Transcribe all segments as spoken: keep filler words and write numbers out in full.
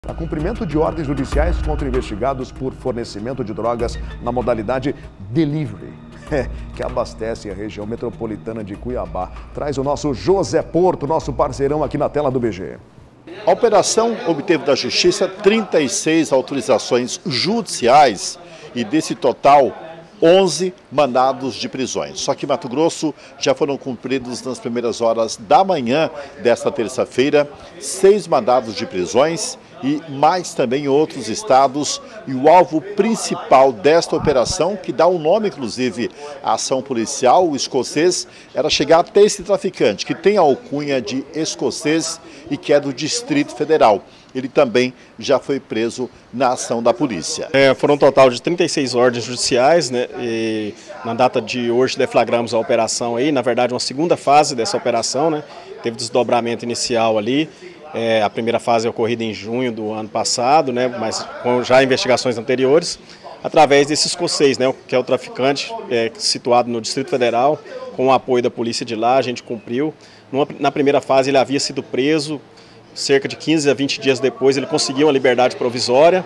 A cumprimento de ordens judiciais contra investigados por fornecimento de drogas na modalidade delivery, que abastece a região metropolitana de Cuiabá. Traz o nosso José Porto, nosso parceirão aqui na tela do B G. A operação obteve da Justiça trinta e seis autorizações judiciais e desse total onze mandados de prisões. Só que em Mato Grosso já foram cumpridos nas primeiras horas da manhã desta terça-feira seis mandados de prisões e mais também em outros estados. E o alvo principal desta operação, que dá o um nome inclusive à ação policial, o escocês, era chegar até esse traficante, que tem a alcunha de escocês e que é do Distrito Federal. Ele também já foi preso na ação da polícia. É, foram um total de trinta e seis ordens judiciais, né? E na data de hoje deflagramos a operação aí, na verdade uma segunda fase dessa operação, né? Teve desdobramento inicial ali. É, a primeira fase é ocorrida em junho do ano passado, né? Mas com já investigações anteriores, através desse escocês, né? Que é o traficante é, situado no Distrito Federal, com o apoio da polícia de lá, a gente cumpriu. Numa, na primeira fase ele havia sido preso. Cerca de quinze a vinte dias depois ele conseguiu uma liberdade provisória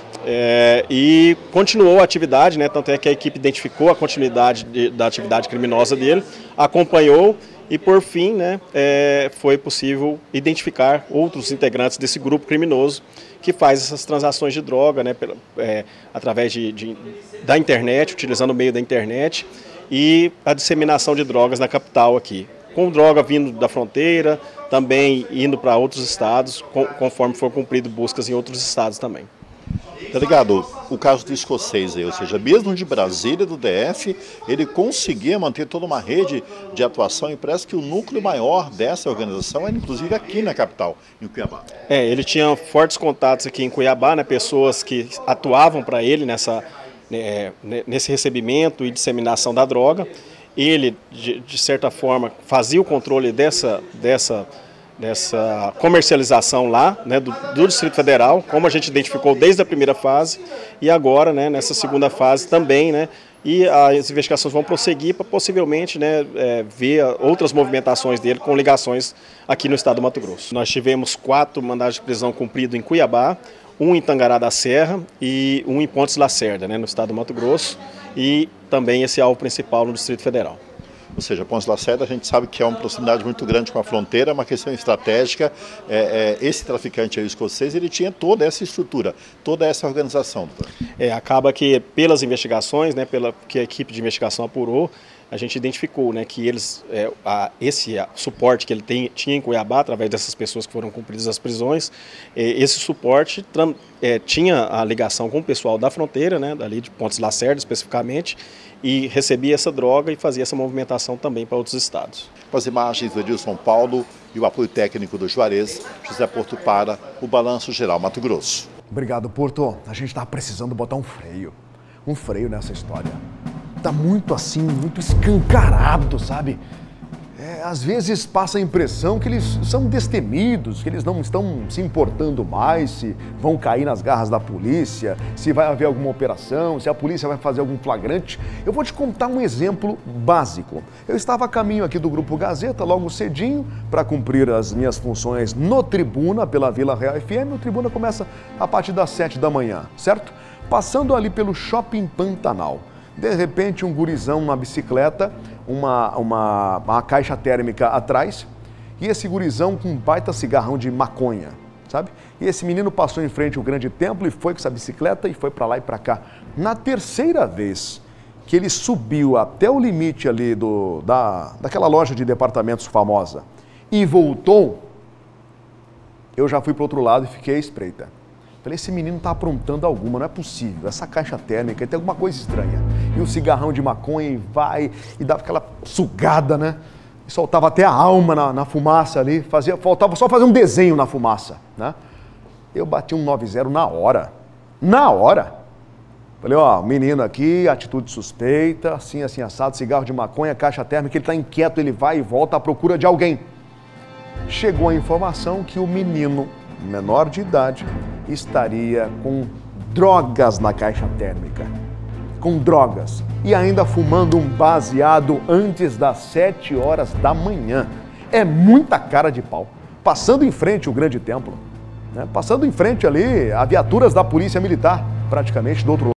é, e continuou a atividade, né? Tanto é que a equipe identificou a continuidade de, da atividade criminosa dele, acompanhou e por fim, né, é, foi possível identificar outros integrantes desse grupo criminoso que faz essas transações de droga, né, pela, é, através de, de, da internet, utilizando o meio da internet e a disseminação de drogas na capital aqui. Com droga vindo da fronteira, também indo para outros estados, conforme for cumprido buscas em outros estados também. Delegado, o caso do escocês aí, ou seja, mesmo de Brasília, do D F, ele conseguia manter toda uma rede de atuação e parece que o núcleo maior dessa organização é inclusive aqui na capital, em Cuiabá. É, ele tinha fortes contatos aqui em Cuiabá, né, pessoas que atuavam para ele nessa, né, nesse recebimento e disseminação da droga. Ele, de, de certa forma, fazia o controle dessa, dessa, dessa comercialização lá, né, do, do Distrito Federal, como a gente identificou desde a primeira fase, e agora, né, nessa segunda fase também, né, e as investigações vão prosseguir para possivelmente, né, é, ver outras movimentações dele com ligações aqui no estado do Mato Grosso. Nós tivemos quatro mandados de prisão cumpridos em Cuiabá, um em Tangará da Serra e um em Pontes Lacerda, né, no estado do Mato Grosso, e também esse alvo principal no Distrito Federal. Ou seja, Pontes Lacerda a gente sabe que é uma proximidade muito grande com a fronteira, é uma questão estratégica. É, é, esse traficante aí, escocês, ele tinha toda essa estrutura, toda essa organização. É, acaba que pelas investigações, né, pela que a equipe de investigação apurou, a gente identificou, né, que eles, é, a, esse a, suporte que ele tem, tinha em Cuiabá, através dessas pessoas que foram cumpridas as prisões, é, esse suporte tram, é, tinha a ligação com o pessoal da fronteira, né, dali de Pontes Lacerda especificamente, e recebia essa droga e fazia essa movimentação também para outros estados. Com as imagens do Edilson Paulo e o apoio técnico do Juarez, José Porto para o Balanço Geral Mato Grosso. Obrigado, Porto. A gente está precisando botar um freio, um freio nessa história. Tá muito assim, muito escancarado, sabe? É, às vezes passa a impressão que eles são destemidos, que eles não estão se importando mais, se vão cair nas garras da polícia, se vai haver alguma operação, se a polícia vai fazer algum flagrante. Eu vou te contar um exemplo básico. Eu estava a caminho aqui do Grupo Gazeta, logo cedinho, para cumprir as minhas funções no Tribuna, pela Vila Real F M. O Tribuna começa a partir das sete da manhã, certo? Passando ali pelo Shopping Pantanal. De repente, um gurizão numa bicicleta, uma, uma, uma caixa térmica atrás, e esse gurizão com um baita cigarrão de maconha, sabe? E esse menino passou em frente ao grande templo e foi com essa bicicleta e foi para lá e para cá. Na terceira vez que ele subiu até o limite ali do, da, daquela loja de departamentos famosa e voltou, eu já fui para o outro lado e fiquei à espreita. Falei, esse menino está aprontando alguma, não é possível. Essa caixa térmica tem alguma coisa estranha. E o cigarrão de maconha e vai, e dava aquela sugada, né? E soltava até a alma na, na fumaça ali. Fazia, faltava só fazer um desenho na fumaça, né? Eu bati um nove zero na hora. Na hora. Falei, ó, menino aqui, atitude suspeita, assim, assim, assado, cigarro de maconha, caixa térmica, ele está inquieto, ele vai e volta à procura de alguém. Chegou a informação que o menino, menor de idade, estaria com drogas na caixa térmica, com drogas, e ainda fumando um baseado antes das sete horas da manhã. É muita cara de pau, passando em frente ao grande templo. né, passando em frente ali a viaturas da Polícia Militar, praticamente do outro lado.